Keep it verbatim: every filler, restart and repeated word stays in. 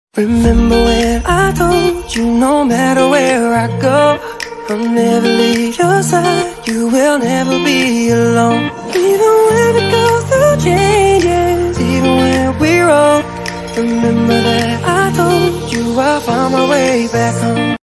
Remember when I told you no matter where I go, I'll never leave your side, you will never be alone. Even when we go through changes, even when we're old, remember that I told you I found my way back home.